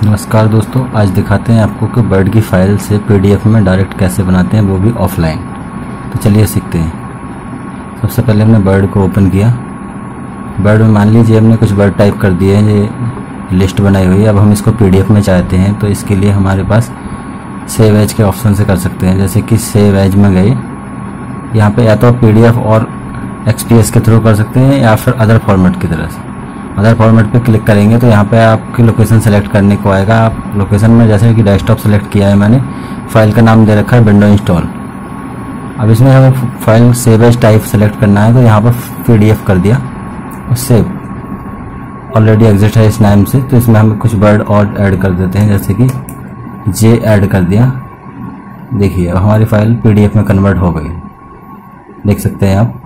नमस्कार दोस्तों, आज दिखाते हैं आपको कि वर्ड की फ़ाइल से पीडीएफ में डायरेक्ट कैसे बनाते हैं, वो भी ऑफलाइन। तो चलिए सीखते हैं। सबसे पहले हमने वर्ड को ओपन किया। वर्ड में मान लीजिए हमने कुछ वर्ड टाइप कर दिए हैं, ये लिस्ट बनाई हुई है। अब हम इसको पीडीएफ में चाहते हैं, तो इसके लिए हमारे पास सेव एज के ऑप्शन से कर सकते हैं। जैसे कि सेव एज में गए, यहाँ पे या तो पीडीएफ और एक्सपीएस के थ्रू कर सकते हैं या फिर अदर फॉर्मेट की तरह से। अदर फॉर्मेट पे क्लिक करेंगे तो यहाँ पे आपकी लोकेशन सेलेक्ट करने को आएगा। आप लोकेशन में जैसे कि डेस्कटॉप सेलेक्ट किया है मैंने, फाइल का नाम दे रखा है विंडो इंस्टॉल। अब इसमें हमें file save as type select करना है, तो यहाँ पर पीडीएफ कर दिया और सेव ऑलरेडी एग्जिस्ट है इस नाम से। तो इसमें हम कुछ वर्ड और ऐड कर देते हैं, जैसे कि जे ऐड कर दिया। देखिए अब हमारी फाइल पीडीएफ में कन्वर्ट हो गई, देख सकते हैं आप।